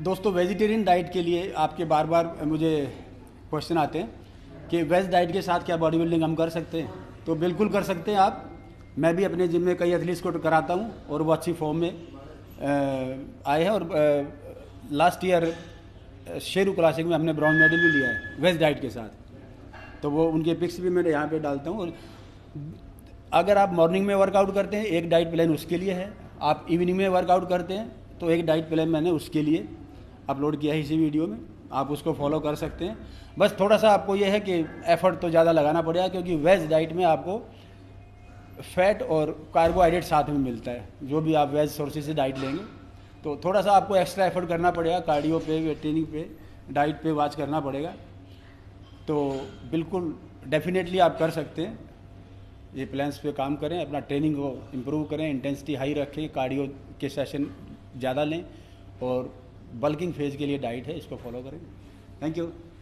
दोस्तों vegetarian diet के लिए आपके बार बार मुझे क्वेश्चन आते हैं कि वेज डाइट के साथ क्या बॉडी बिल्डिंग हम कर सकते हैं। तो बिल्कुल कर सकते हैं आप। मैं भी अपने जिम में कई एथलीट्स को कराता हूं और वो अच्छी फॉर्म में आए हैं। और लास्ट ईयर शेरू क्लासिक में हमने ब्रॉन्ज मेडल भी लिया है वेज डाइट के साथ। तो वो उनके पिक्स भी मैं यहाँ पे डालता हूँ। और अगर आप मॉर्निंग में वर्कआउट करते हैं एक डाइट प्लान उसके लिए है, आप इवनिंग में वर्कआउट करते हैं तो एक डाइट प्लान मैंने उसके लिए अपलोड किया है इसी वीडियो में, आप उसको फॉलो कर सकते हैं। बस थोड़ा सा आपको ये है कि एफर्ट तो ज़्यादा लगाना पड़ेगा, क्योंकि वेज डाइट में आपको फैट और कार्बोहाइड्रेट साथ में मिलता है। जो भी आप वेज सोर्सेज से डाइट लेंगे तो थोड़ा सा आपको एक्स्ट्रा एफर्ट करना पड़ेगा, कार्डियो पे, ट्रेनिंग पे, डाइट पे वॉच करना पड़ेगा। तो बिल्कुल डेफिनेटली आप कर सकते हैं। ये प्लान्स पे काम करें, अपना ट्रेनिंग को इम्प्रूव करें, इंटेंसिटी हाई रखें, कार्डियो के सेशन ज़्यादा लें और बल्किंग फेज के लिए डाइट है, इसको फॉलो करें। Thank you.